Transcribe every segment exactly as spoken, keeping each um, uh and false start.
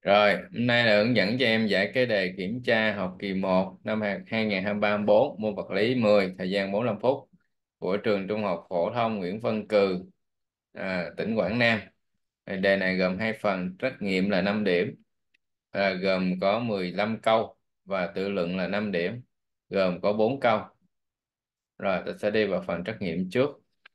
Rồi, hôm nay là hướng dẫn cho em giải cái đề kiểm tra học kỳ một năm hai hai nghìn không trăm hai mươi ba môn vật lý mười, thời gian bốn mươi lăm phút của trường Trung học phổ thông Nguyễn Văn Cừ, à, tỉnh Quảng Nam. Thì đề này gồm hai phần, trắc nghiệm là năm điểm, à, gồm có mười lăm câu và tự luận là năm điểm, gồm có bốn câu. Rồi, tôi sẽ đi vào phần trắc nghiệm trước.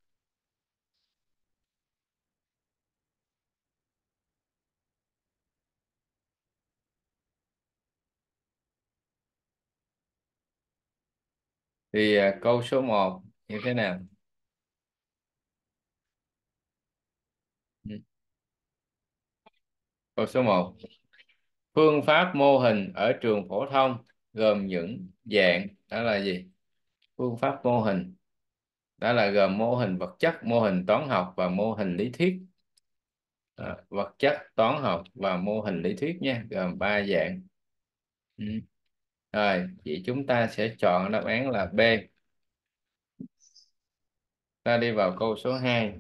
Thì à, câu số một như thế nào? Ừ. Câu số một: phương pháp mô hình ở trường phổ thông gồm những dạng, đó là gì? Phương pháp mô hình đó là gồm mô hình vật chất, mô hình toán học và mô hình lý thuyết. Đó, vật chất, toán học và mô hình lý thuyết nha, gồm ba dạng. Ừ. Rồi vậy chúng ta sẽ chọn đáp án là B. Ta đi vào câu số hai.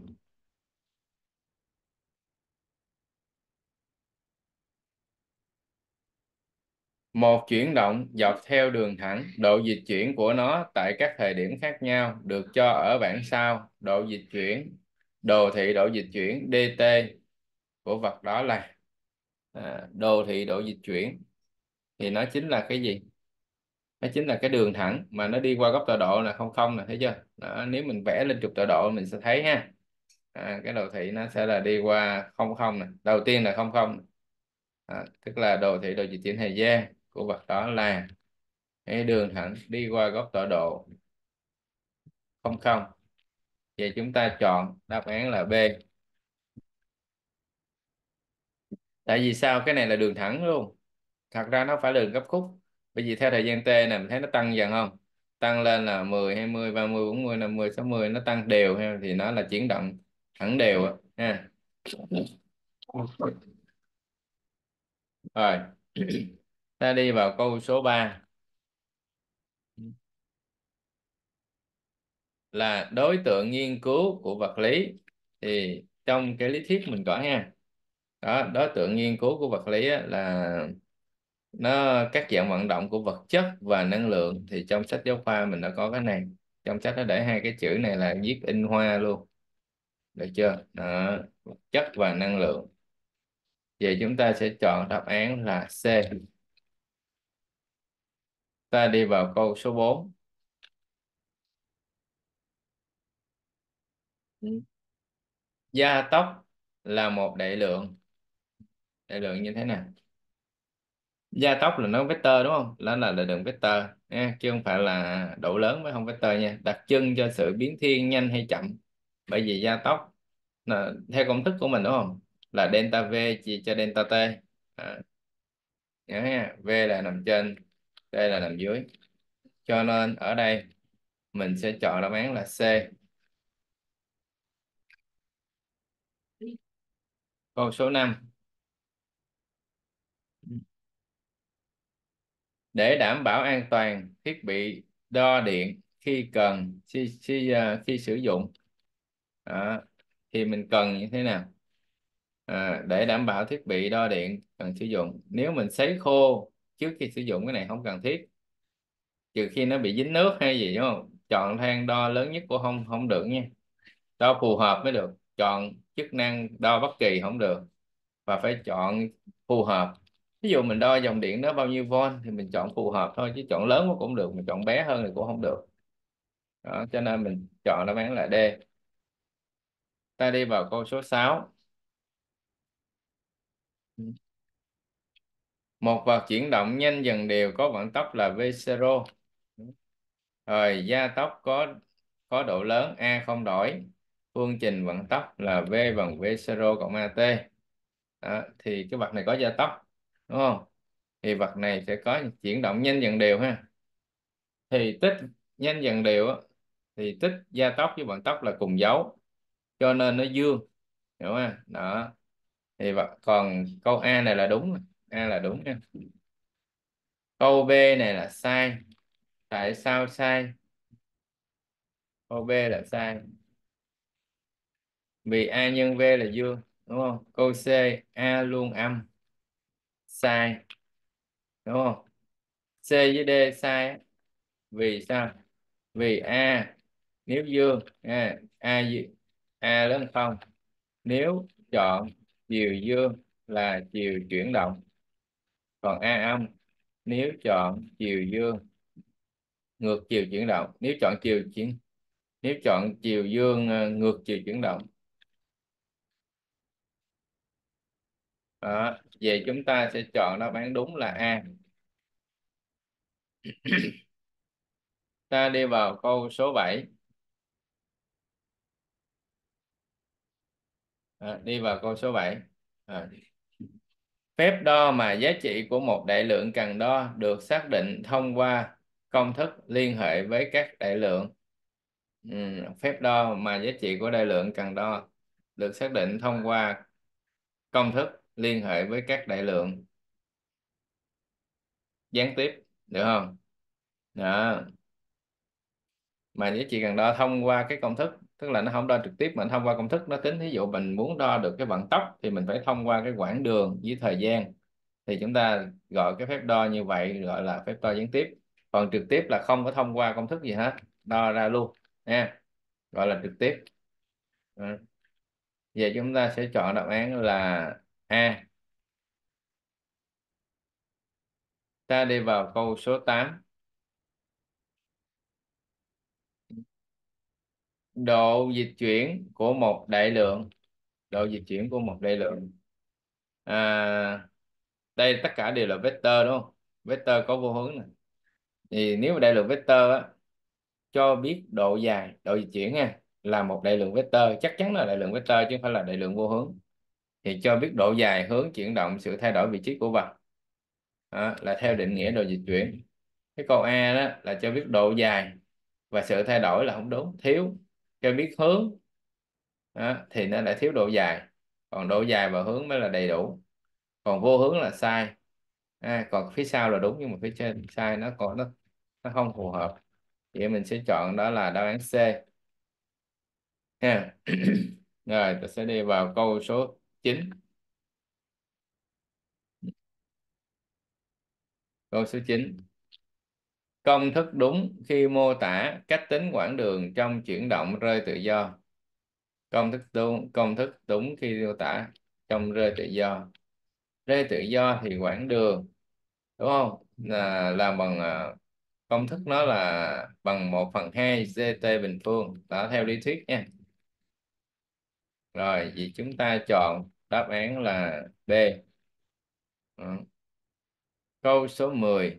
Một chuyển động dọc theo đường thẳng, độ dịch chuyển của nó tại các thời điểm khác nhau được cho ở bảng sau. Độ dịch chuyển, đồ thị độ dịch chuyển dt của vật đó là, à, đồ thị độ dịch chuyển thì nó chính là cái gì? Nó chính là cái đường thẳng mà nó đi qua góc tọa độ là không không nè, thấy chưa? Đó, nếu mình vẽ lên trục tọa độ mình sẽ thấy ha. À, cái đồ thị nó sẽ là đi qua không không nè, đầu tiên là không không. À, tức là đồ thị độ dịch chuyển thời gian của vật đó là cái đường thẳng đi qua góc tọa độ không không. Vậy chúng ta chọn đáp án là B. Tại vì sao? Cái này là đường thẳng luôn, thật ra nó phải là đường gấp khúc. Bởi vì theo thời gian t này mình thấy nó tăng dần không, tăng lên là mười, hai mươi, ba mươi, bốn mươi, năm mươi, sáu mươi, nó tăng đều ha, thì nó là chuyển động thẳng đều á, ha. Rồi ta đi vào câu số ba, là đối tượng nghiên cứu của vật lý. Thì trong cái lý thuyết mình có ha, đó, đối tượng nghiên cứu của vật lý á, là nó các dạng vận động của vật chất và năng lượng. Thì trong sách giáo khoa mình đã có cái này, trong sách nó để hai cái chữ này là viết in hoa luôn, được chưa? Đó, vật chất và năng lượng. Vậy chúng ta sẽ chọn đáp án là C. Ta đi vào câu số bốn. Gia tốc là một đại lượng. Đại lượng như thế nào? Gia tốc là nó vector đúng không? Đó là đại lượng vector nha, chứ không phải là độ lớn với không vector nha. Đặc trưng cho sự biến thiên nhanh hay chậm. Bởi vì gia tốc là, theo công thức của mình đúng không, là delta V chia cho delta T. À, nhớ nha, V là nằm trên, T là nằm dưới. Cho nên ở đây mình sẽ chọn đáp án là C. Câu số năm. Để đảm bảo an toàn thiết bị đo điện khi cần khi khi, à, khi sử dụng. Đó, thì mình cần như thế nào? À, để đảm bảo thiết bị đo điện cần sử dụng, nếu mình sấy khô trước khi sử dụng cái này không cần thiết, trừ khi nó bị dính nước hay gì đúng không? Chọn thang đo lớn nhất của không không được nha, đo phù hợp mới được. Chọn chức năng đo bất kỳ không được, và phải chọn phù hợp. Ví dụ mình đo dòng điện đó bao nhiêu volt thì mình chọn phù hợp thôi, chứ chọn lớn quá cũng được, mình chọn bé hơn thì cũng không được. Đó, cho nên mình chọn đáp án là D. Ta đi vào câu số sáu. Một vật chuyển động nhanh dần đều có vận tốc là v zero. Rồi gia tốc có có độ lớn a không đổi, phương trình vận tốc là v bằng v zero cộng at. Đó, thì cái vật này có gia tốc đúng không, thì vật này sẽ có chuyển động nhanh dần đều ha. Thì tích nhanh dần đều á, thì tích gia tốc với vận tốc là cùng dấu, cho nên nó dương, hiểu không? Đó, thì vật còn câu A này là đúng, A là đúng nha. Câu B này là sai. Tại sao sai? Câu B là sai vì A nhân V là dương đúng không? Câu C, A luôn âm, sai, đúng không? C với D sai á. Vì sao? Vì A nếu dương, a a dư- a lớn hơn không, nếu chọn chiều dương là chiều chuyển động, còn a âm nếu chọn chiều dương ngược chiều chuyển động, nếu chọn chiều chuyển nếu chọn chiều dương ờ, ngược chiều chuyển động. Đó. Vậy chúng ta sẽ chọn đáp án đúng là A. Ta đi vào câu số bảy. À, đi vào câu số bảy. À, phép đo mà giá trị của một đại lượng cần đo được xác định thông qua công thức liên hệ với các đại lượng. Ừm, phép đo mà giá trị của đại lượng cần đo được xác định thông qua công thức liên hệ với các đại lượng gián tiếp, được không? Đó. Mà giá trị cần đo thông qua cái công thức, tức là nó không đo trực tiếp mà thông qua công thức nó tính. Ví dụ mình muốn đo được cái vận tốc thì mình phải thông qua cái quãng đường với thời gian, thì chúng ta gọi cái phép đo như vậy gọi là phép đo gián tiếp. Còn trực tiếp là không có thông qua công thức gì hết, đo ra luôn nha, gọi là trực tiếp. Ừ. Giờ chúng ta sẽ chọn đáp án là A. Ta đi vào câu số tám. Độ dịch chuyển của một đại lượng. Độ dịch chuyển của một đại lượng. À, đây tất cả đều là vector đúng không? Vector có vô hướng này. Thì nếu mà đại lượng vector á, cho biết độ dài, độ di chuyển nha, là một đại lượng vector, chắc chắn là đại lượng vector chứ không phải là đại lượng vô hướng. Thì cho biết độ dài, hướng chuyển động, sự thay đổi vị trí của vật. Đó, là theo định nghĩa độ di chuyển. Cái câu A đó là cho biết độ dài và sự thay đổi là không đúng, thiếu. Cho biết hướng đó, thì nó lại thiếu độ dài, còn độ dài và hướng mới là đầy đủ. Còn vô hướng là sai. À, còn phía sau là đúng nhưng mà phía trên sai, nó còn nó nó không phù hợp. Vậy mình sẽ chọn đó là đáp án C ha. Rồi ta sẽ đi vào câu số chín. Câu số chín: công thức đúng khi mô tả cách tính quãng đường trong chuyển động rơi tự do. Công thức đúng công thức đúng khi mô tả trong rơi tự do. Rơi tự do thì quãng đường, đúng không, là làm bằng à, công thức nó là bằng một phần hai gt bình phương, đó theo lý thuyết nha. Rồi vậy chúng ta chọn đáp án là B. Ừ. Câu số mười: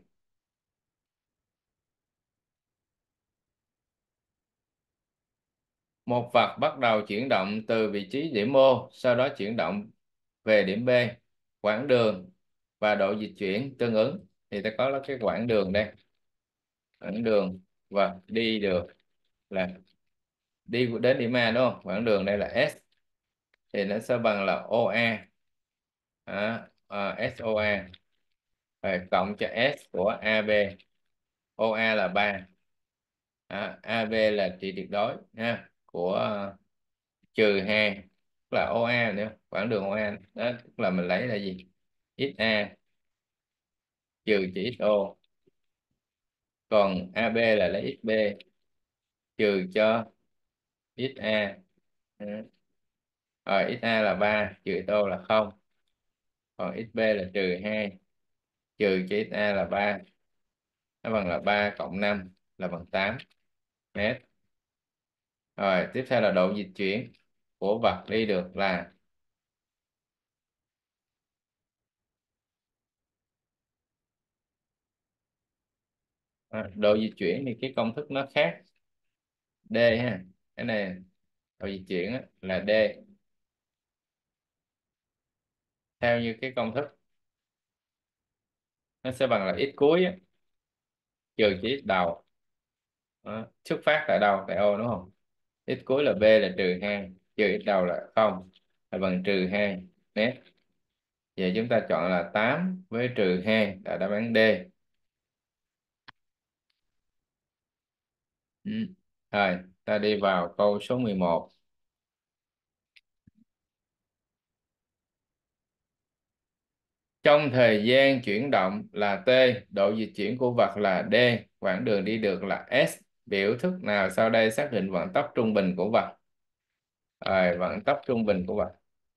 một vật bắt đầu chuyển động từ vị trí điểm O, sau đó chuyển động về điểm B. Quãng đường và độ dịch chuyển tương ứng. Thì ta có cái quãng đường đây. Quãng đường và đi được là đi đến điểm A đúng không? Quãng đường đây là S, thì nó sẽ bằng là o a. Đó, à, ét o a. Rồi cộng cho S của a bê. o a là ba. À, a bê là trị tuyệt đối ha, của uh, trừ hai, tức là o a nữa, quãng đường o a đó, tức là mình lấy là gì? ích a trừ chỉ ích o. Còn a bê là lấy ích bê trừ cho ích a. Ừ. Rồi ích a là ba trừ ích o là không, còn ích bê là trừ hai trừ cho ích a là ba, nó bằng là ba cộng năm là bằng tám mét. Rồi tiếp theo là độ dịch chuyển của vật đi được là. À, độ di chuyển thì cái công thức nó khác. D ha, cái này độ di chuyển á, là D theo như cái công thức nó sẽ bằng là x cuối á, trừ chỉ x đầu. Đó. Xuất phát tại đâu? Tại O đúng không? X cuối là B là trừ hai trừ x đầu là không, là bằng trừ hai mét. Vậy chúng ta chọn là tám với trừ hai là đáp án D. Ừ. Rồi ta đi vào câu số mười một. Trong thời gian chuyển động là T, độ dịch chuyển của vật là D, quãng đường đi được là S. Biểu thức nào sau đây xác định vận tốc trung bình của vật? Rồi, vận tốc trung bình của vật.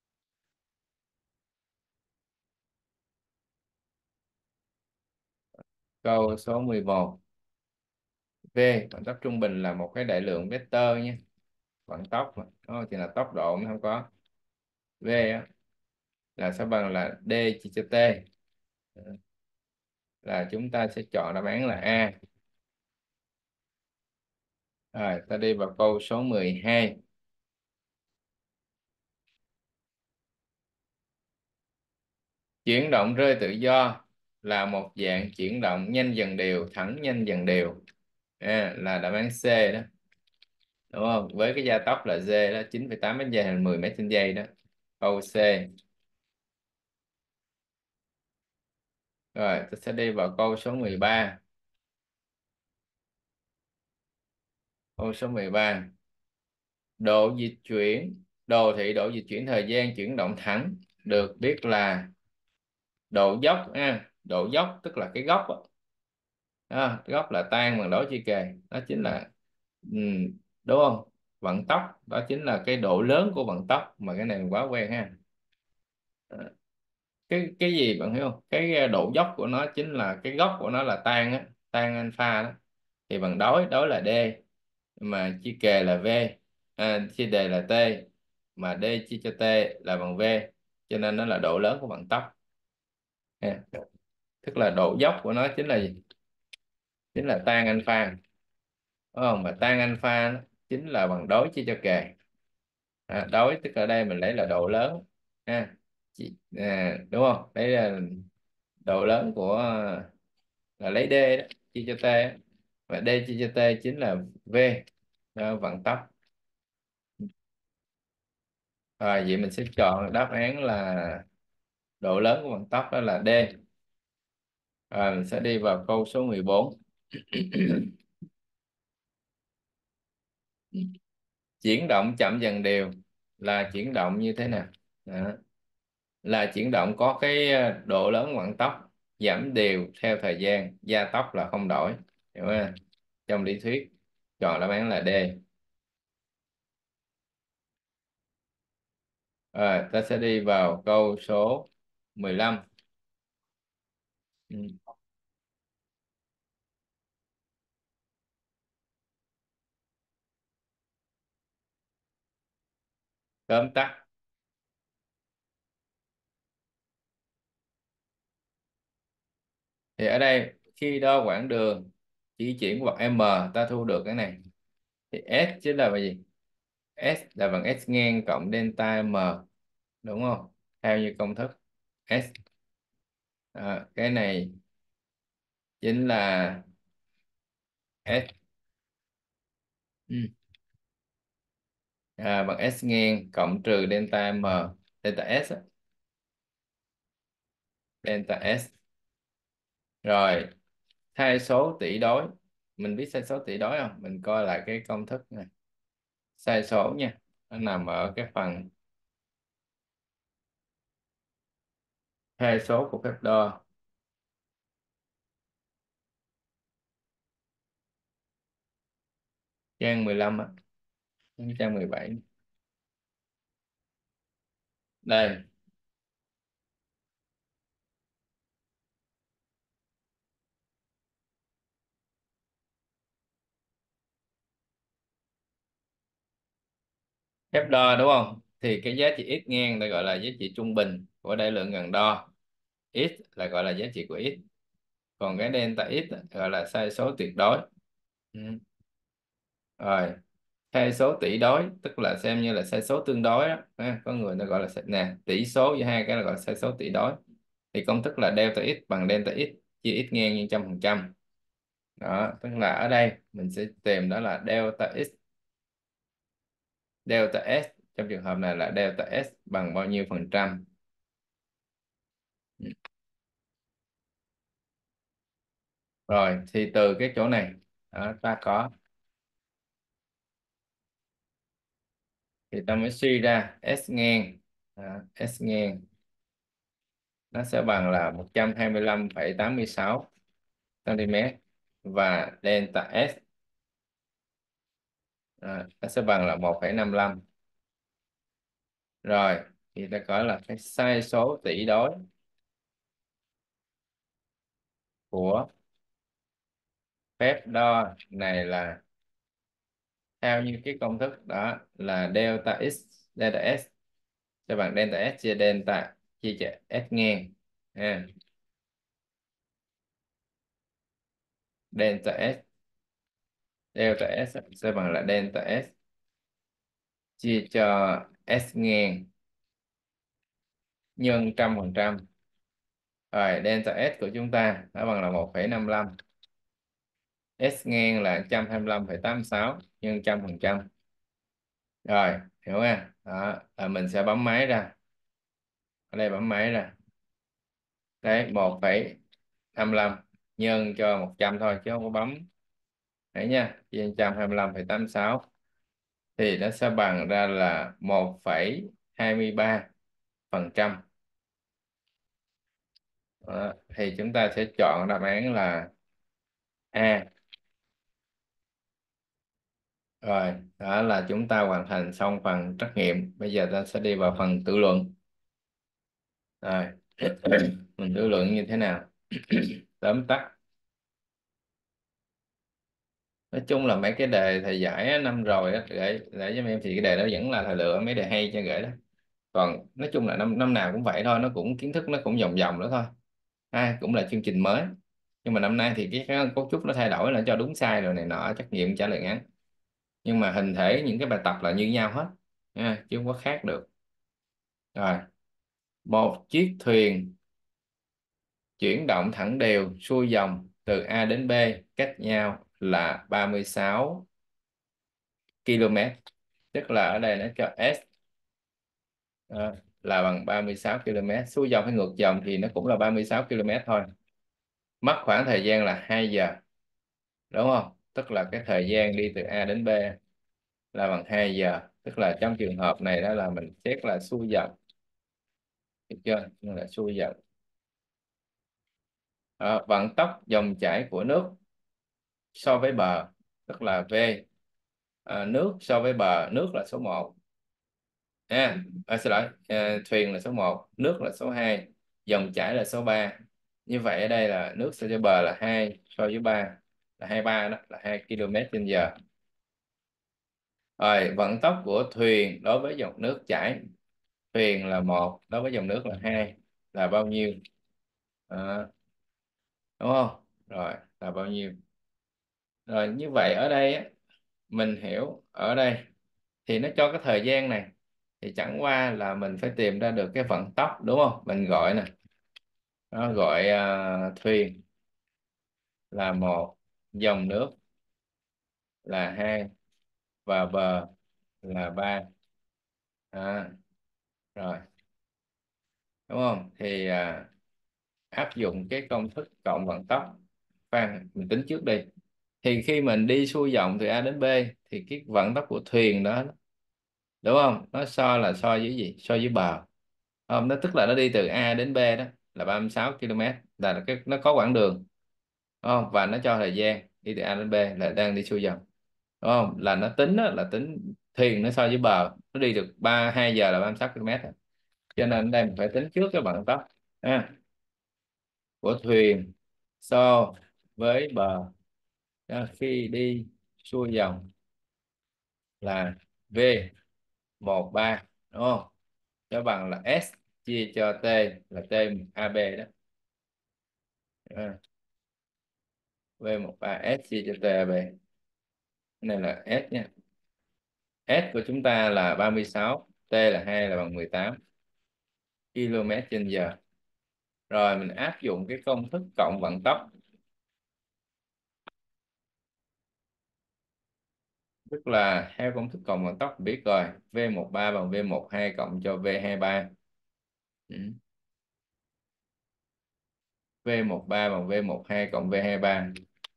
Câu số mười một. V, vận tốc trung bình là một cái đại lượng vector nhé. Vận tốc mà. Đó, thì là tốc độ mới không có. V á, là sẽ bằng là D chia cho T. Là chúng ta sẽ chọn đáp án là A. Rồi, ta đi vào câu số mười hai. Chuyển động rơi tự do là một dạng chuyển động nhanh dần đều, thẳng nhanh dần đều. À, là đáp án C đó. Đúng không? Với cái gia tốc là G đó, chín phẩy tám mét giây hay mười mét trên giây đó. Câu C. Rồi, ta sẽ đi vào câu số mười ba. Câu số mười ba. Độ dịch chuyển, đồ thị độ dịch chuyển thời gian chuyển động thẳng được biết là độ dốc ha. Độ dốc tức là cái góc á. À, góc là tan bằng đối chia kề, đó chính là ừ, đúng không? Vận tốc đó chính là cái độ lớn của vận tốc, mà cái này mình quá quen ha. Ờ, cái cái gì bạn hiểu không? Cái ờ, độ dốc của nó chính là cái góc của nó là tan á, tan alpha đó, thì bằng đối, đối là D, mà chia kề là V, à, chia đề là T, mà D chia cho T là bằng V, cho nên nó là độ lớn của vận tốc ha. Tức là độ dốc của nó chính là gì? Chính là tan alpha, đúng không? Mà tan alpha nó chính là bằng đối chia cho kề. À, đối tức ở đây mình lấy là độ lớn ha. Chị, à, đúng không? Đấy là độ lớn của, là lấy D đó chia cho T á. Và D chia cho T chính là V, đó, vận tốc. Rồi vậy mình sẽ chọn đáp án là độ lớn của vận tốc đó là D. Rồi mình sẽ đi vào câu số mười bốn. Chuyển động chậm dần đều là chuyển động như thế nào? Đó. Là chuyển động có cái ờ, độ lớn vận tốc giảm đều theo thời gian, gia tốc là không đổi, hiểu không? Trong lý thuyết chọn đáp án là D. Rồi ta sẽ đi vào câu số mười lăm. Ừ. Tóm tắt thì ở đây khi đo quãng đường di chuyển của vật M, ta thu được cái này thì S chính là gì? S là bằng S ngang cộng delta M, đúng không? Theo như công thức S. À, cái này chính là S, ừ, à, bằng S ngang cộng trừ delta M, delta S á, delta S. Rồi thay số tỷ đối, mình biết sai số tỷ đối không? Mình coi lại cái công thức này. Sai số nha, nó nằm ở cái phần thay số của phép đo, trang mười lăm á, trang mười bảy. Đây, phép đo đúng không? Thì cái giá trị x ngang được gọi là giá trị trung bình của đại lượng cần đo. X là gọi là giá trị của x. Còn cái delta x á, gọi là sai số tuyệt đối. Ừ. Rồi, sai số tỷ đối tức là xem như là sai số tương đối đó. Ha, có người ta gọi là sai- nè, tỷ số giữa hai cái là gọi là sai số tỷ đối. Thì công thức là delta x bằng delta x chia x ngang nhân trăm phần trăm. Đó, tức là ở đây mình sẽ tìm đó là delta x, delta s trong trường hợp này là delta s bằng bao nhiêu phần trăm. Ừ. Rồi thì từ cái chỗ này đó, ta có, thì ta mới suy ra S ngang, đó, S ngang nó sẽ bằng là một trăm hai mươi lăm phẩy tám mươi sáu cm, và delta S à, nó sẽ bằng là một phẩy năm lăm. Rồi thì ta gọi là cái sai số tỷ đối của phép đo này là theo như cái công thức đó là delta x, delta s sẽ bằng delta s chia delta chia cho s ngang ha. Delta s, delta s sẽ bằng là delta s chia cho s ngang nhân trăm phần trăm. Rồi delta s của chúng ta nó bằng là một phẩy năm lăm, s ngang là một trăm hai mươi lăm phẩy tám sáu nhân trăm phần trăm. Rồi hiểu ha, đó là mình sẽ bấm máy ra, ở đây bấm máy ra, đấy một phẩy năm lăm nhân cho một trăm thôi chứ không có bấm, đấy nha, chia một trăm hai mươi lăm phẩy tám sáu thì nó sẽ bằng ra là một phẩy hai mươi ba phần trăm. Đó, thì chúng ta sẽ chọn đáp án là A. Rồi đó là chúng ta hoàn thành xong phần trắc nghiệm, bây giờ ta sẽ đi vào phần tự luận. Rồi mình tự luận như thế nào? Tóm tắt, nói chung là mấy cái đề thầy giải á, năm rồi á gửi để cho em thì cái đề đó vẫn là thầy lựa mấy đề hay cho gửi đó. Còn nói chung là năm năm nào cũng vậy thôi, nó cũng kiến thức nó cũng vòng vòng đó thôi, ai cũng là chương trình mới, nhưng mà năm nay thì cái, cái cấu trúc nó thay đổi là cho đúng sai rồi này nọ, trắc nghiệm trả lời ngắn, nhưng mà hình thể những cái bài tập là như nhau hết nha, chứ không có khác được. Rồi, một chiếc thuyền chuyển động thẳng đều xuôi dòng từ A đến B cách nhau là ba mươi sáu ki lô mét, tức là ở đây nó cho S ờ, là bằng ba mươi sáu ki lô mét, xuôi dòng hay ngược dòng thì nó cũng là ba mươi sáu ki lô mét thôi. Mất khoảng thời gian là hai giờ, đúng không? Tức là cái thời gian đi từ A đến B là bằng hai giờ, tức là trong trường hợp này đó là mình xét là xuôi dòng, được chưa? Nhưng là xuôi dòng. Ờ, vận tốc dòng chảy của nước so với bờ, tức là V, ờ, nước so với bờ, nước là số một, à, à xin lỗi, à, thuyền là số một, nước là số hai, dòng chảy là số ba. Như vậy ở đây là nước so với bờ là hai, so với ba là hai ba, đó là hai ki lô mét trên giờ. Rồi vận tốc của thuyền đối với dòng nước chảy, thuyền là một đối với dòng nước là hai, là bao nhiêu? Đó, đúng không? Rồi là bao nhiêu? Rồi như vậy ở đây á, mình hiểu ở đây thì nó cho cái thời gian này, thì chẳng qua là mình phải tìm ra được cái vận tốc, đúng không? Mình gọi nè, nó gọi à, thuyền là một, dòng nước là hai, và bờ là ba. À, rồi đúng không? Thì à, áp dụng cái công thức cộng vận tốc. Khoan, mình tính trước đi. Thì khi mình đi xuôi dòng từ A đến B thì cái vận tốc của thuyền đó, đúng không, nó so là so với gì? So với bờ. Không, nó tức là nó đi từ A đến B đó là ba mươi sáu ki lô mét, là cái nó có quãng đường, đúng không? Và nó cho thời gian đi từ A đến B là đang đi xuôi dòng, đúng không? Là nó tính đó, là tính thuyền nó so với bờ, nó đi được ba hai giờ là ba mươi sáu ki lô mét, cho nên ở đây mình phải tính trước cái vận tốc ha, của thuyền so với bờ. Đó, khi đi xuôi dòng là V một ba, đúng không? Nó bằng là S chia cho T, là T a b đó. À, V một ba S chia cho T a b, cái này là S nha. S của chúng ta là ba mươi sáu, T là hai, là bằng mười tám ki lô mét trên giờ. Rồi mình áp dụng cái công thức cộng vận tốc, tức là theo công thức cộng vận tốc mình biết rồi, V một ba bằng V một hai cộng cho V hai ba. Ừ. V một ba bằng V một hai cộng V hai ba.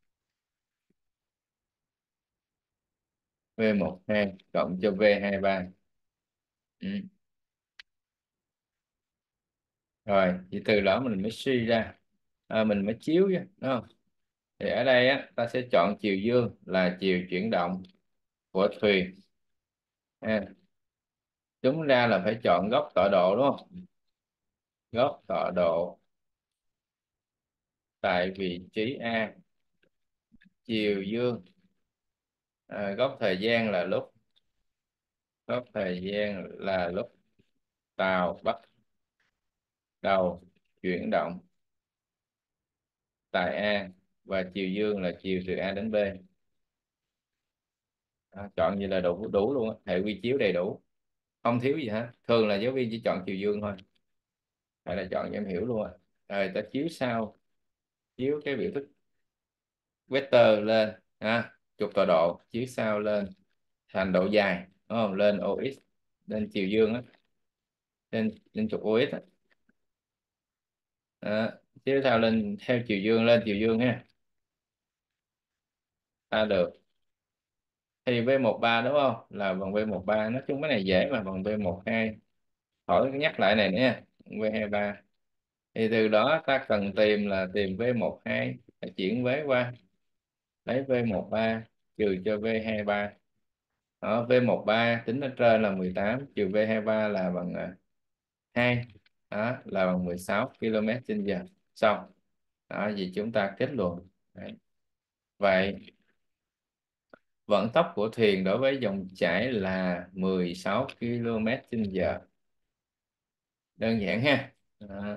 V một hai cộng cho V hai ba. Ừ. Rồi thì từ đó mình mới suy ra, à, mình mới chiếu ra, đúng không? Thì ở đây á ta sẽ chọn chiều dương là chiều chuyển động của thuyền. À, đúng ra là phải chọn góc tọa độ đúng không? Góc tọa độ tại vị trí A, chiều dương, à, góc thời gian là lúc, góc thời gian là lúc tàu bắt đầu chuyển động tại A, và chiều dương là chiều từ A đến B. À, chọn như là đủ đủ luôn á, hệ quy chiếu đầy đủ, không thiếu gì hết. Thường là giáo viên chỉ chọn chiều dương thôi, hay là chọn cho em hiểu luôn á. Rồi ta chiếu sao, chiếu cái biểu thức vector lên, ha, trục tọa độ chiếu sao lên thành độ dài, đúng không? Lên o ích, lên chiều dương á, lên lên trục o ích á. Đó, chiếu sao lên theo chiều dương, lên chiều dương ha. Ta được thì v một ba đúng không, là bằng v một ba. Nói chung cái này dễ mà, bằng v một hai, khỏi nhắc lại này nữa. v hai ba thì từ đó ta cần tìm là tìm v một hai, ta chuyển vế qua lấy v một ba trừ cho v hai ba. Đó, v một ba tính ở trên là mười tám, trừ v hai ba là bằng à, hai, đó là bằng mười sáu ki lô mét trên giờ. Xong, đó vì chúng ta kết luận. Đấy. Vậy vận tốc của thuyền đối với dòng chảy là mười sáu ki lô mét trên giờ. Đơn giản ha. Đó.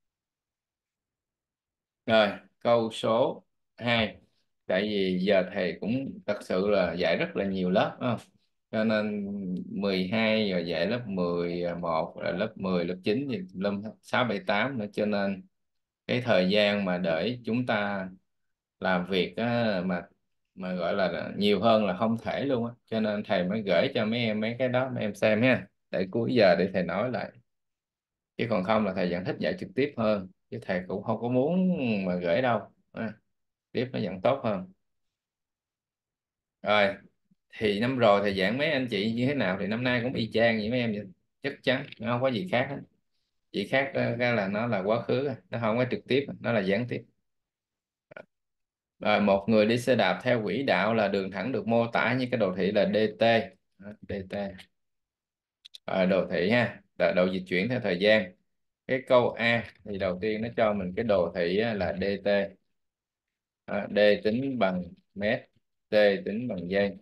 Rồi, câu số hai. Tại vì giờ thầy cũng thật sự là dạy rất là nhiều lớp, đúng không? Cho nên mười hai rồi dạy lớp mười một, là lớp mười, lớp chín, thì lớp sáu, bảy, tám nữa. Cho nên cái thời gian mà để chúng ta làm việc á, mà mà gọi là nhiều hơn là không thể luôn á. Cho nên thầy mới gửi cho mấy em mấy cái đó mấy em xem ha. Để cuối giờ để thầy nói lại. Chứ còn không là thầy vẫn thích dạy trực tiếp hơn. Chứ thầy cũng không có muốn mà gửi đâu. À, tiếp nó vẫn tốt hơn. Rồi, thì năm rồi thầy giảng mấy anh chị như thế nào thì năm nay cũng y chang như mấy em vậy. Chắc chắn nó không có gì khác hết. Chỉ khác ờ, cái là nó là quá khứ, nó không có trực tiếp, nó là gián tiếp. Rồi, một người đi xe đạp theo quỹ đạo là đường thẳng được mô tả như cái đồ thị là đê tê. Đó, đê tê. Rồi, đồ thị ha, là độ dịch chuyển theo thời gian. Cái câu A thì đầu tiên nó cho mình cái đồ thị á, là đê tê. Đó, D tính bằng mét, T tính bằng giây.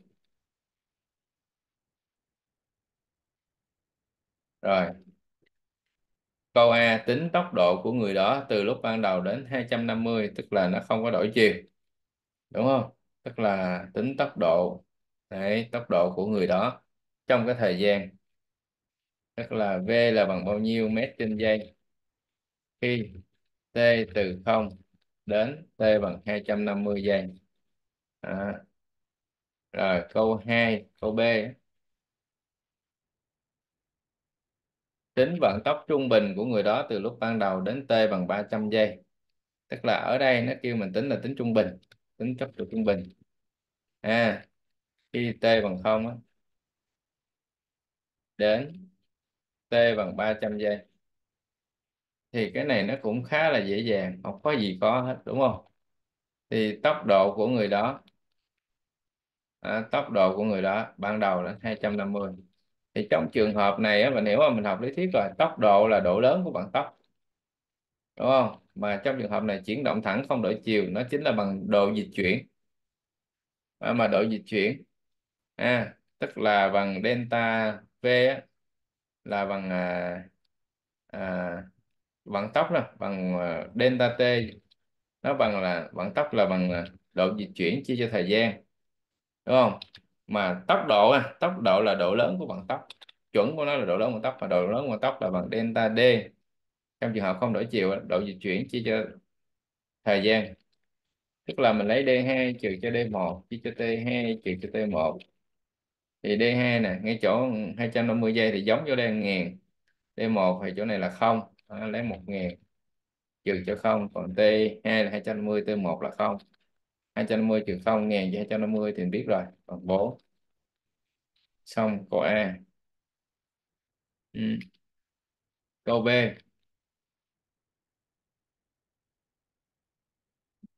Rồi, câu A tính tốc độ của người đó từ lúc ban đầu đến hai trăm năm mươi, tức là nó không có đổi chiều, đúng không? Tức là tính tốc độ, đấy, tốc độ của người đó trong cái thời gian, tức là V là bằng bao nhiêu mét trên giây khi T từ không đến T bằng hai trăm năm mươi giây. Đó. Rồi câu hai, câu B, tính vận tốc trung bình của người đó từ lúc ban đầu đến T bằng ba trăm giây. Tức là ở đây nó kêu mình tính là tính trung bình, tính tốc độ trung bình. À, khi T bằng không á, đến T bằng ba trăm giây. Thì cái này nó cũng khá là dễ dàng, không có gì khó hết, đúng không? Thì tốc độ của người đó, à, tốc độ của người đó ban đầu là hai trăm năm mươi. Thì trong trường hợp này á, mình hiểu mà, mình học lý thuyết rồi, tốc độ là độ lớn của vận tốc, đúng không? Mà trong trường hợp này chuyển động thẳng không đổi chiều, nó chính là bằng độ dịch chuyển. À, mà độ dịch chuyển, à, tức là bằng delta V á, là bằng à, à, vận tốc đó, bằng à, delta T, nó bằng là vận tốc là bằng à, độ dịch chuyển chia cho thời gian, đúng không? Mà tốc độ à, tốc độ là độ lớn của vận tốc, chuẩn của nó là độ lớn vận tốc, mà độ lớn vận tốc là bằng delta D. Trong trường hợp không đổi chiều á, độ dịch chuyển chia cho thời gian, tức là mình lấy d hai trừ cho d một chia cho t hai trừ cho t một. Thì d hai nè, ngay chỗ hai trăm năm mươi giây thì giống chỗ đây ngàn, d một thì chỗ này là không, đó, lấy một ngàn trừ cho không, còn t hai là hai trăm năm mươi, t một là không. hai trăm năm mươi trừ không, ngàn cho hai trăm năm mươi thì mình biết rồi, còn bốn. Xong câu A. Ừ. Câu B,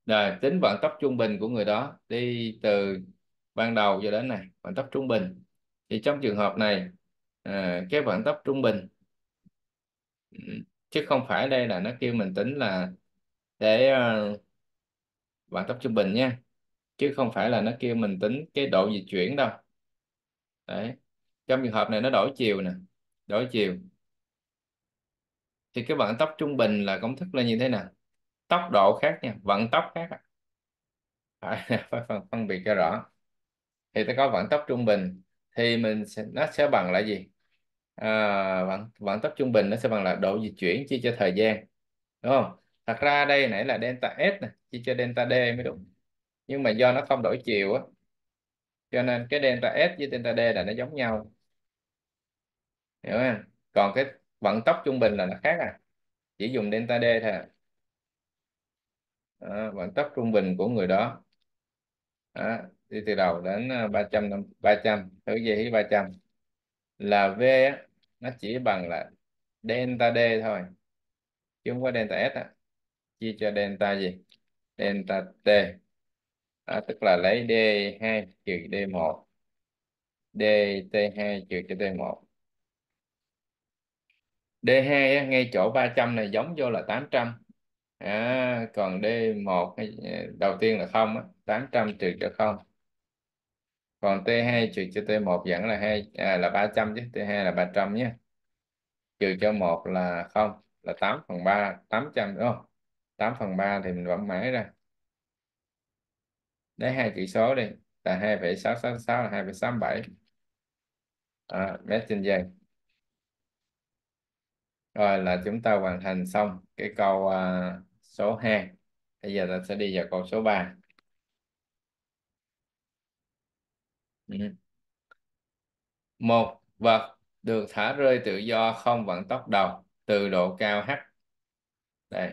Rồi tính vận tốc trung bình của người đó đi từ ban đầu cho đến này, vận tốc trung bình. Thì trong trường hợp này, à, cái vận tốc trung bình, ừ, chứ không phải đây là nó kêu mình tính là để uh, vận tốc trung bình nha, chứ không phải là nó kêu mình tính cái độ dịch chuyển đâu. Đấy, trong trường hợp này nó đổi chiều nè, đổi chiều thì cái vận tốc trung bình là công thức là như thế nào? Tốc độ khác nha, vận tốc khác à. phải, phải phân, phân biệt cho rõ. Thì ta có vận tốc trung bình thì mình sẽ, nó sẽ bằng là gì? À, vận vận tốc trung bình nó sẽ bằng là độ di chuyển chia cho thời gian, đúng không? Thật ra đây nãy là delta S nè chia cho delta D mới đúng, nhưng mà do nó không đổi chiều á, cho nên cái delta S với delta D là nó giống nhau, hiểu không? Còn cái vận tốc trung bình là nó khác à, chỉ dùng delta D thôi à. Đó, vận tốc trung bình của người đó. Đó, đi từ đầu đến à, ba trăm năm ba trăm thử gì ba trăm là V á, nó chỉ bằng là delta D thôi, chứ không có delta S á, chia cho delta gì, delta T. Đó, tức là lấy d hai trừ d một, dt hai trừ cho d một. d hai á, ngay chỗ ba trăm này giống vô là tám trăm, à, còn d một hay- đầu tiên là không á, tám trăm trừ cho không, còn t hai trừ cho t một vẫn là hai, à, là ba trăm chứ, t hai là ba trăm nhé, trừ cho một là không, là tám phần ba, tám trăm đúng không? Tám phần ba thì mình vẫn mãi ra, lấy hai chỉ số đi, là hai phẩy sáu sáu sáu là hai phẩy sáu bảy, à, mét trên giây. Rồi là chúng ta hoàn thành xong cái câu à, số hai. Bây giờ ta sẽ đi vào câu số ba. Ừ. Một vật được thả rơi tự do không vận tốc đầu từ độ cao h. Đây,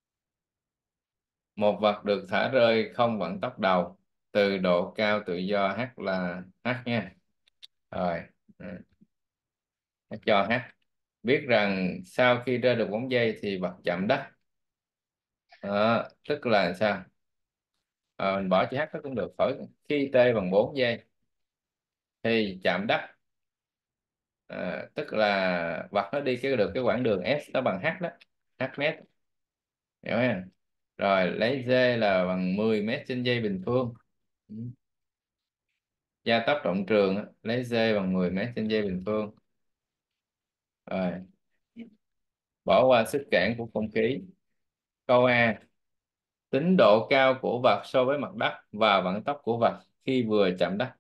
một vật được thả rơi không vận tốc đầu từ độ cao tự do h là h nha. Rồi, ừ. Cho h biết rằng sau khi rơi được bóng dây thì vật chạm đất. Đó, tức là sao? Ờ, mình bỏ chữ h đó cũng được, khỏi khi t bằng bốn giây thì chạm đất. À, tức là vật nó đi cái được cái quãng đường S nó bằng h đó, h mét, hiểu không? Rồi lấy g là bằng mười mét trên giây bình phương. Ừ. Gia tốc động trường á, lấy g bằng mười mét trên giây bình phương. Rồi bỏ qua sức cản của không khí. Câu A, tính độ cao của vật so với mặt đất và vận tốc của vật khi vừa chạm đất.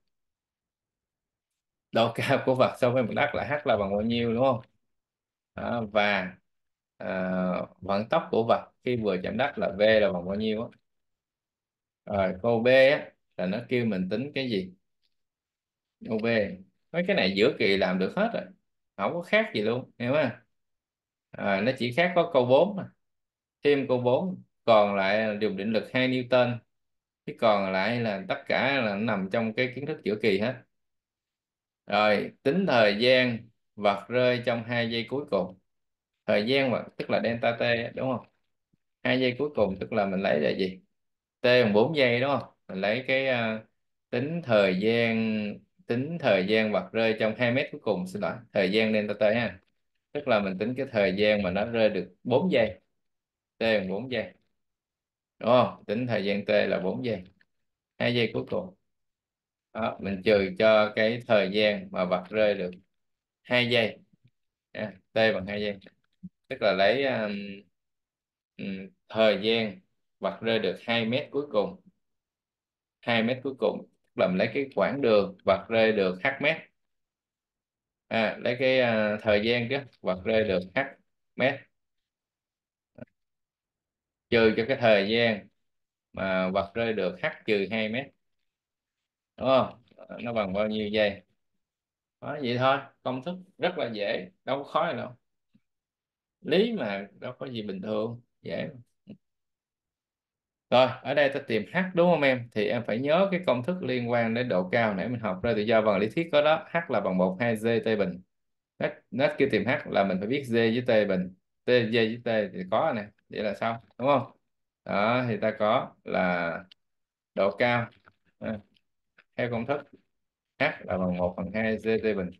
Độ cao của vật so với mặt đất là h là bằng bao nhiêu, đúng không? Đó, và à, vận tốc của vật khi vừa chạm đất là v là bằng bao nhiêu á. Rồi câu B á, là nó kêu mình tính cái gì? Câu B, mấy cái này giữa kỳ làm được hết rồi, không có khác gì luôn, hiểu không? À, nó chỉ khác có câu bốn mà. Thêm câu bốn còn lại là dùng định lực hai Newton, chứ còn lại là tất cả là nằm trong cái kiến thức giữa kỳ hết. Rồi tính thời gian vật rơi trong hai giây cuối cùng. Thời gian vật tức là delta t, đúng không? Hai giây cuối cùng tức là mình lấy là gì? T bằng bốn giây đúng không? Mình lấy cái à, tính thời gian, tính thời gian vật rơi trong hai mét cuối cùng, xin lỗi, thời gian delta t ha. Tức là mình tính cái thời gian mà nó rơi được bốn giây. T bằng bốn giây. Đúng không? Tính thời gian t là bốn giây. Hai giây cuối cùng. Đó, mình trừ cho cái thời gian mà vật rơi được hai giây. À, t bằng hai giây. Tức là lấy um, um, thời gian vật rơi được hai mét cuối cùng. Hai mét cuối cùng làm lấy cái quãng đường vật rơi được h mét, à, lấy cái à, thời gian chứ vật rơi được h mét, trừ cho cái thời gian mà vật rơi được h trừ hai mét, đúng không? Nó bằng bao nhiêu giây? Đó, vậy thôi, công thức rất là dễ, đâu có khó gì đâu, lý mà đâu có gì, bình thường dễ. Rồi ở đây ta tìm h đúng không em, thì em phải nhớ cái công thức liên quan đến độ cao nãy mình học ra tự do bằng lý thuyết có đó, h là bằng một hai g t bình. Nó, nó kêu tìm h là mình phải biết g với t bình, t g với t thì có nè, vậy là xong đúng không? Đó thì ta có là độ cao, à, theo công thức H là bằng một phần hai gt bình.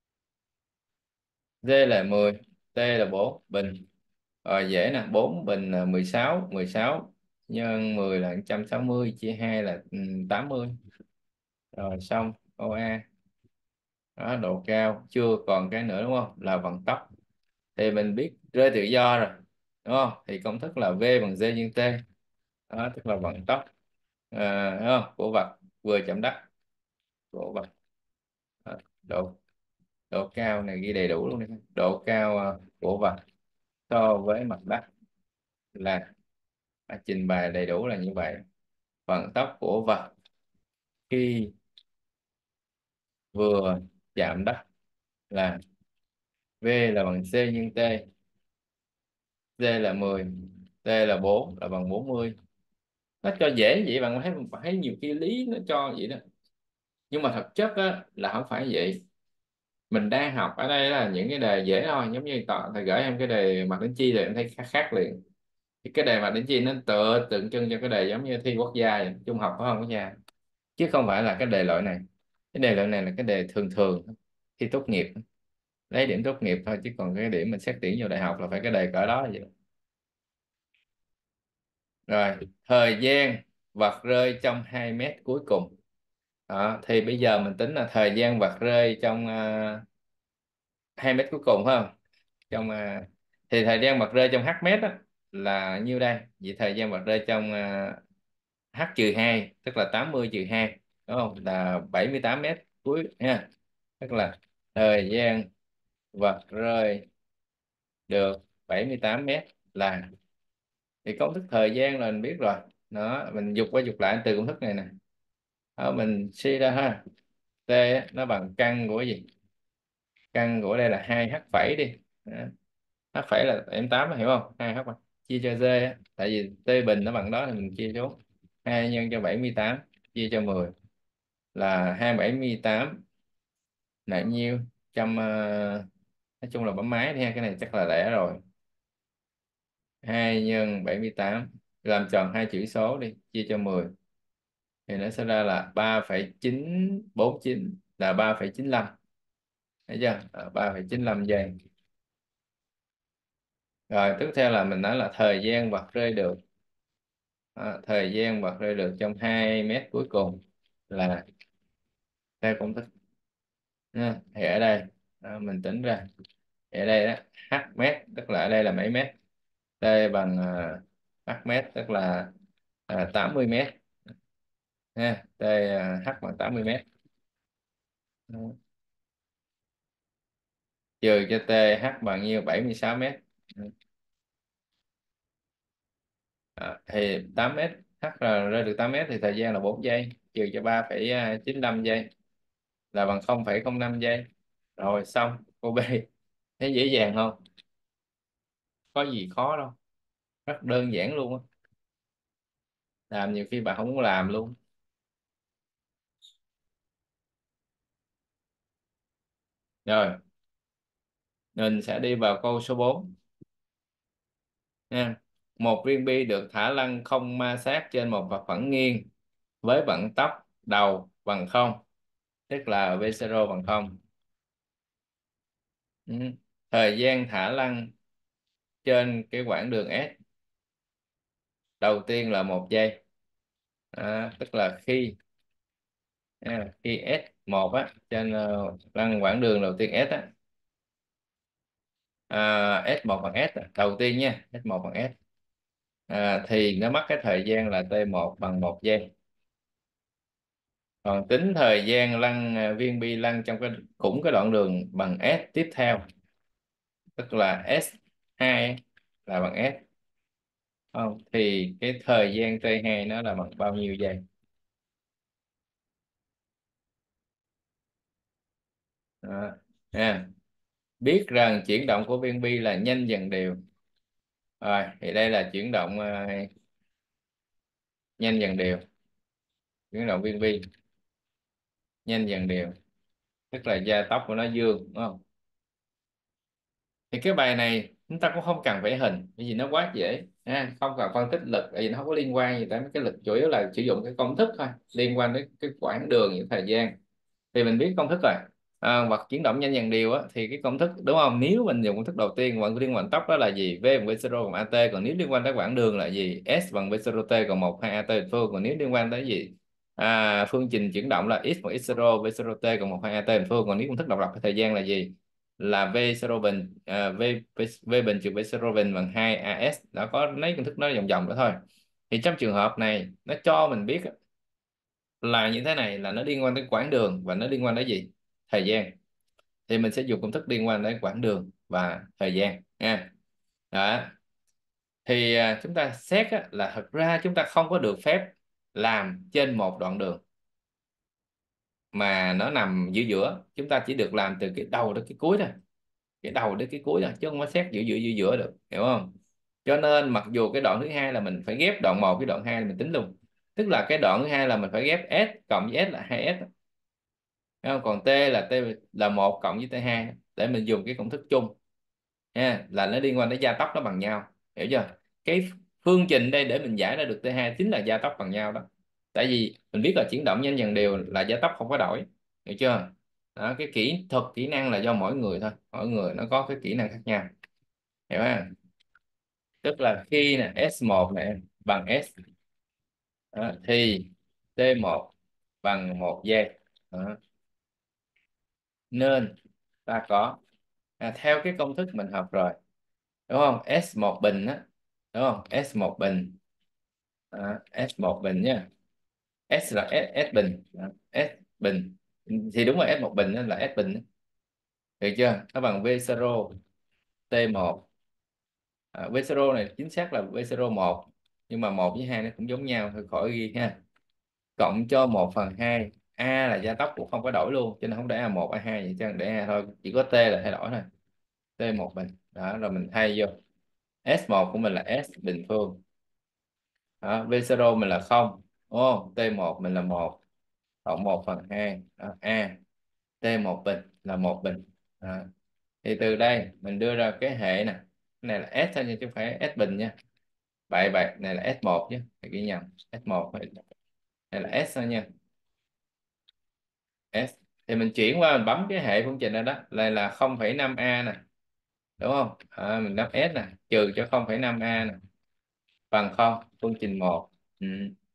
G là mười, T là bốn bình. Rồi dễ nè, bốn bình là mười sáu, mười sáu nhân mười là một trăm sáu mươi, chia hai là ừ, tám mươi. Rồi xong, ô a. Đó, độ cao chưa còn cái nữa đúng không, là vận tốc. Thì mình biết rơi tự do rồi đúng không, thì công thức là V bằng G nhân T. Đó tức là vận tốc, à, đúng không, của vật vừa chạm đất, của vật. Đó, độ độ cao này ghi đầy đủ luôn đi. Độ cao à, của vật so với mặt đất là, à, trình bày đầy đủ là như vậy. Vận tốc của vật khi vừa chạm đất là V là bằng C nhân T. G là mười, T là bốn là bằng bốn mươi. Nó cho dễ vậy, bạn thấy thấy nhiều khi lý nó cho vậy đó, nhưng mà thực chất á, là không phải vậy. Mình đang học ở đây là những cái đề dễ thôi, giống như tọ- thầy gửi em cái đề mặt tính chi thì em thấy khác, khác liền. Thì cái đề mặt tính chi nó tựa tượng trưng cho cái đề giống như thi quốc gia vậy, trung học phổ thông quốc gia, chứ không phải là cái đề loại này. Cái đề loại này là cái đề thường thường, thi tốt nghiệp, lấy điểm tốt nghiệp thôi, chứ còn cái điểm mình xét tuyển vào đại học là phải cái đề cỡ đó vậy. Rồi, thời gian vật rơi trong hai mét cuối cùng. Đó, thì bây giờ mình tính là thời gian vật rơi trong uh, hai mét cuối cùng phải không? Trong à, thì thời gian vật rơi trong h mét á, là nhiêu đây? Vậy thời gian vật rơi trong à, h trừ hai tức là tám mươi trừ hai, đúng không? Là bảy mươi tám mét cuối nha. Tức là thời gian vật rơi được bảy mươi tám mét là, thì công thức thời gian là mình biết rồi. Đó, mình dục qua dục lại từ công thức này nè. Đó, mình suy ra ha. T á, nó bằng căn của gì? Căn của đây là hai h phẩy đi. Đó. H phẩy là em tám đó, hiểu không? Hai h mà chia cho d á, tại vì t bình nó bằng đó thì mình chia xuống. Hai nhân cho bảy mươi tám chia cho mười là hai bảy mươi tám là nhiêu? Trăm, ờ, nói chung là bấm máy đi ha, cái này chắc là lẻ rồi. Hai nhân bảy mươi tám, làm tròn hai chữ số đi, chia cho mười thì nó sẽ ra là ba phẩy chín bốn chín, là ba phẩy chín lăm. Thấy chưa? À, ba phẩy chín lăm giây. Rồi tiếp theo là mình nói là thời gian vật rơi được. Đó, thời gian vật rơi được trong hai mét cuối cùng là theo công thức. Nha. Thì ở đây, đó, mình tính ra thì ở đây đó, h mét tức là ở đây là mấy mét? T bằng uh, h mét tức là uh, tám mươi mét nha. T uh, h bằng tám mươi mét. Đó. Trừ cho T h bằng nhiêu? bảy mươi sáu mét. À, thì tám mét, h là rơi được tám mét thì thời gian là bốn giây, trừ cho ba phẩy chín lăm giây là bằng không phẩy không năm giây. Rồi xong, cô B. Thấy dễ dàng không? Có gì khó đâu, rất đơn giản luôn á. Làm nhiều khi bạn không muốn làm luôn. Rồi mình sẽ đi vào câu số bốn nha. Một viên bi được thả lăn không ma sát trên một vật phẳng nghiêng với vận tốc đầu bằng không, tức là v zero bằng không. Ừ. Thời gian thả lăn trên cái quãng đường S đầu tiên là một giây. À, tức là khi, à, khi S một á, trên uh, lăn quãng đường đầu tiên S á, à, S một bằng S đầu tiên nha, S một bằng S, à, thì nó mất cái thời gian là T một bằng một giây. Còn tính thời gian lăn à, viên bi lăn trong cái cũng cái đoạn đường bằng S tiếp theo, tức là S hai là bằng S, không thì cái thời gian T hai nó là bằng bao nhiêu giây? Đó. À, biết rằng chuyển động của viên bi là nhanh dần đều. Rồi thì đây là chuyển động à, nhanh dần đều. Chuyển động viên bi nhanh dần đều tức là gia tốc của nó dương, đúng không? Thì cái bài này chúng ta cũng không cần vẽ hình bởi vì nó quá dễ. ha, không cần phân tích lực vì nó không có liên quan gì tới mấy cái lực, chủ yếu là sử dụng cái công thức thôi, liên quan đến cái quãng đường với thời gian. Thì mình biết công thức rồi. À, vật chuyển động nhanh dàn đều á, thì cái công thức đúng không, nếu mình dùng công thức đầu tiên, vận liên quan tốc đó là gì, v bằng v zero cộng at, còn nếu liên quan tới quãng đường là gì, s bằng v zero t cộng một hai at bình phương, còn nếu liên quan tới gì, à, phương trình chuyển động là x bằng x zero v zero t cộng một hai at bình phương, còn nếu công thức độc lập về thời gian là gì, là v zero bình, à, v, v v bình trừ v zero bình bằng hai as. Đã có lấy công thức nó vòng vòng đó thôi. Thì trong trường hợp này nó cho mình biết là như thế này, là nó liên quan đến quãng đường và nó liên quan đến gì, thời gian. Thì mình sẽ dùng công thức liên quan đến quãng đường và thời gian nha. Đó. Thì à, chúng ta xét á, là thật ra chúng ta không có được phép làm trên một đoạn đường mà nó nằm giữa giữa, chúng ta chỉ được làm từ cái đầu đến cái cuối thôi, cái đầu đến cái cuối thôi, chứ không có xét giữa giữa giữa giữa được, hiểu không? Cho nên mặc dù cái đoạn thứ hai là mình phải ghép đoạn một với đoạn hai là mình tính luôn, tức là cái đoạn thứ hai là mình phải ghép s cộng với s là hai s. Thấy không? Còn t là t là một cộng với t hai, để mình dùng cái công thức chung ha, là nó liên quan đến gia tốc nó bằng nhau, hiểu chưa? Cái phương trình đây để mình giải ra được t hai chính là gia tốc bằng nhau đó. Tại vì mình biết là chuyển động nhanh dần đều là gia tốc không có đổi, hiểu chưa? Đó, cái kỹ thuật kỹ năng là do mỗi người thôi, mỗi người nó có cái kỹ năng khác nhau, hiểu không? Tức là khi nè s một này bằng s, đó, thì t một bằng một giây. Đó. Nên ta có, à, theo cái công thức mình học rồi, đúng không, s một bình á, đúng không, s một bình, à, s một bình nha, s là s, s bình, à, s bình, thì đúng là s một bình đó là s bình đó. Được chưa, nó bằng v zero t một, à, v zero này chính xác là v zero một, nhưng mà một với hai nó cũng giống nhau thôi, khỏi ghi ha, cộng cho một phần hai, a là gia tốc cũng không có đổi luôn cho nên không để a một a hai vậy, chứ để a thôi, chỉ có t là thay đổi thôi, t một bình. Đó rồi mình thay vô, s một của mình là s bình phương. Đó, v zero mình là không, đúng không, t một mình là một, cộng một phần hai. Đó, a t một bình là một bình. Đó. Thì từ đây mình đưa ra cái hệ nè, cái này là s thôi nha chứ không phải s bình nha, bậy bậy này là s một nhé, phải ghi nhầm, s một này là s thôi nha, s. Thì mình chuyển qua mình bấm cái hệ phương trình này đó, đây là không phẩy năm a nè, đúng không, à, mình đắp s nè, trừ cho không phẩy năm a nè, bằng không, phương trình một. Ừ.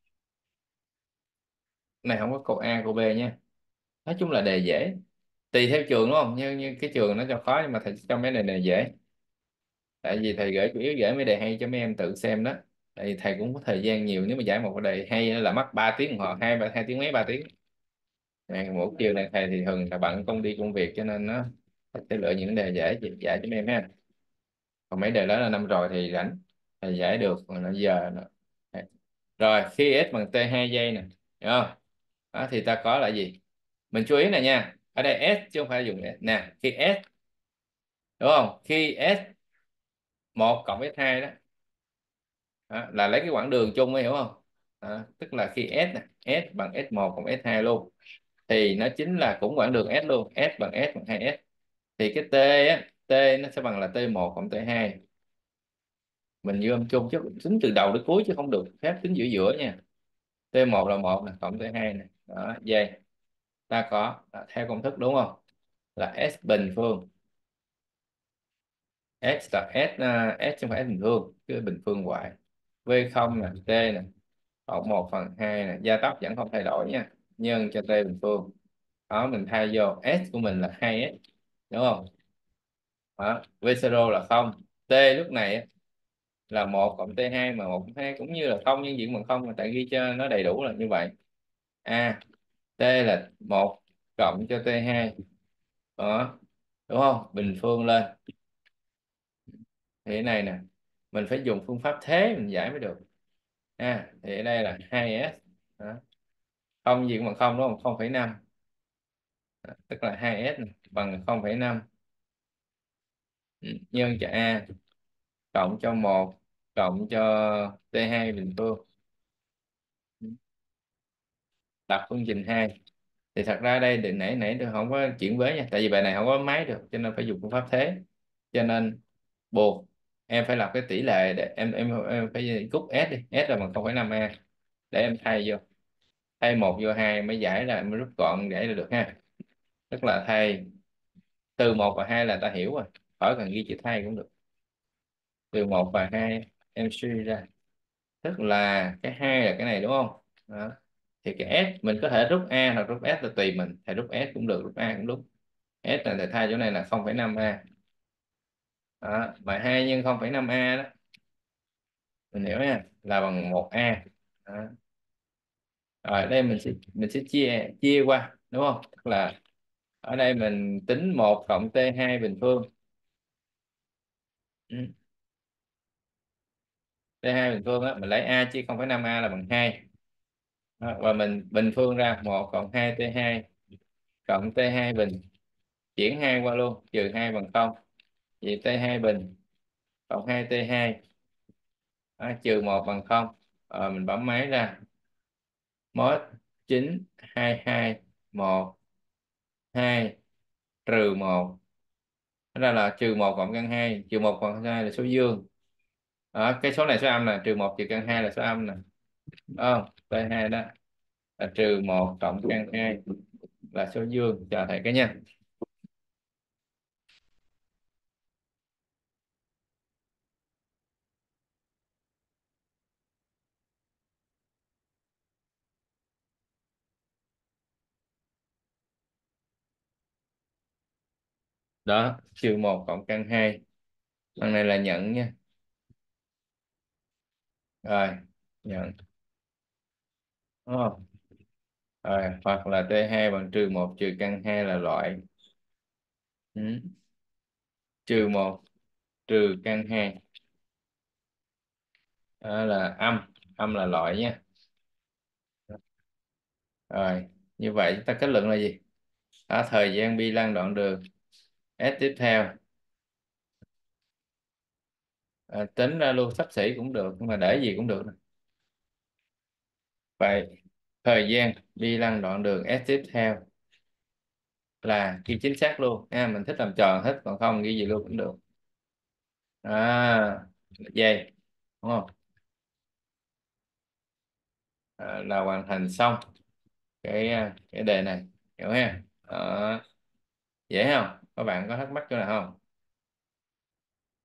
Này không có câu a câu b nha, nói chung là đề dễ, tùy theo trường đúng không, như, như cái trường nó cho khó, nhưng mà thầy cho mấy đề này dễ, tại vì thầy gửi chủ yếu gửi mấy đề hay cho mấy em tự xem đó, tại vì thầy cũng có thời gian nhiều, nếu mà giải một cái đề hay là mất ba tiếng đồng hồ, hai ba hai tiếng mấy ba tiếng. Này, mỗi chiều này thầy thì thường là bận công đi công việc cho nên nó thầy sẽ lựa những đề dễ dễ dạy cho mấy em ha, còn mấy đề đó là năm rồi thì rảnh, thầy giải được, còn là giờ nữa. Rồi khi s bằng t hai giây nè, hiểu không? Đó, thì ta có là gì, mình chú ý này nha, ở đây s chứ không phải dùng s nè, khi s, đúng không, khi s một cộng s hai đó, đó là lấy cái quãng đường chung ấy, hiểu không? Đó, tức là khi s nè, s bằng s một cộng s hai luôn, thì nó chính là cũng quãng đường s luôn, s bằng s bằng hai s, thì cái t á, t nó sẽ bằng là t một cộng t hai. Mình gom chung chứ tính từ đầu đến cuối chứ không được phép tính giữa giữa nha, t một là một nè, cộng t hai nè, đó dây. Ta có đó, theo công thức đúng không, là s bình phương, s là s, uh, s không phải s bình phương, cứ bình phương hoài, v không là t nè, cộng một phần hai nè, gia tốc vẫn không thay đổi nha, nhân cho t bình phương. Đó mình thay vô, s của mình là hai s, đúng không? Đó, v zero là không, t lúc này á, là một cộng t hai, mà một cộng hai cũng như là không, nhưng diện bằng không, mà tại ghi cho nó đầy đủ là như vậy. A t là một cộng cho t hai, đó, đúng không, bình phương lên. Thì cái này nè, mình phải dùng phương pháp thế mình giải mới được. À, thì ở đây là hai s, đó. Không diện bằng không đúng không, không phẩy năm, tức là hai s này, bằng không phẩy năm, ừ, nhân cho a, cộng cho một, cộng cho t hai bình phương, đặt phương trình hai. Thì thật ra đây thì nãy nãy tôi không có chuyển vế nha, tại vì bài này không có máy được cho nên phải dùng phương pháp thế, cho nên buộc em phải lập cái tỷ lệ để em em em phải cút S đi, S là bằng không phẩy năm a, để em thay vô, thay một vô hai mới giải ra, mới rút gọn để là được ha. Tức là thay từ một và hai là ta hiểu rồi, khỏi cần ghi chữ thay cũng được. Từ một và hai em suy ra, tức là cái hai là cái này đúng không? Đó. Thì cái S mình có thể rút A hoặc rút S là tùy mình, thầy rút S cũng được, rút A cũng đúng. S là thầy thay chỗ này là không phẩy năm a. Đó. Mà hai nhân không phẩy năm a đó, mình hiểu nha, là bằng một a. Đó. Rồi đây mình sẽ mình sẽ chia chia qua đúng không? Tức là ở đây mình tính một cộng t hai bình phương. Ừ. t hai bình phương á, mình lấy a chia không phẩy năm a là bằng hai. Đó. Và mình bình phương ra một cộng hai t hai cộng t hai bình, chuyển hai qua luôn, trừ hai bằng không. Vậy t hai bình cộng hai t hai, đó, trừ một bằng không. Rồi mình bấm máy ra, mốt chín hai hai một hai trừ một, ra là trừ một cộng căn hai, trừ một cộng căn hai là số dương. Đó, cái số này số âm nè, trừ một trừ căn hai là số âm nè. Đúng không? t hai đó là trừ một cộng căn hai là số dương. Chào thầy cái nha. Đó, trừ một cộng căn hai, bằng này là nhận nha. Rồi nhận. Đúng không? Rồi hoặc là t hai bằng trừ một trừ căn hai là loại. Ừ. Trừ một trừ căn hai, đó là âm, âm là loại nha. Rồi như vậy chúng ta kết luận là gì? Đó, thời gian bi lăng đoạn đường S tiếp theo, à, tính ra luôn xấp xỉ cũng được, nhưng mà để gì cũng được. Vậy thời gian bi lăng đoạn đường S tiếp theo là ghi chính xác luôn nha, mình thích làm tròn thích, còn không ghi gì luôn cũng được. À, dây đúng không? À, là hoàn thành xong cái cái đề này, hiểu ha? Đó. Dễ không? Các bạn có thắc mắc chỗ nào không?